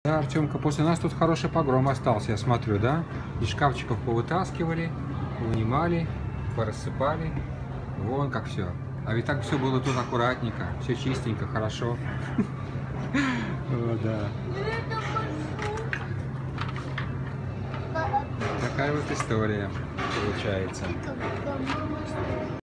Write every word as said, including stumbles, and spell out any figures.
Да, Артемка, после нас тут хороший погром остался, я смотрю, да? Из шкафчиков повытаскивали, вынимали, порассыпали. Вон как все. А ведь так все было тут аккуратненько, все чистенько, хорошо. О, да. Такая вот история получается.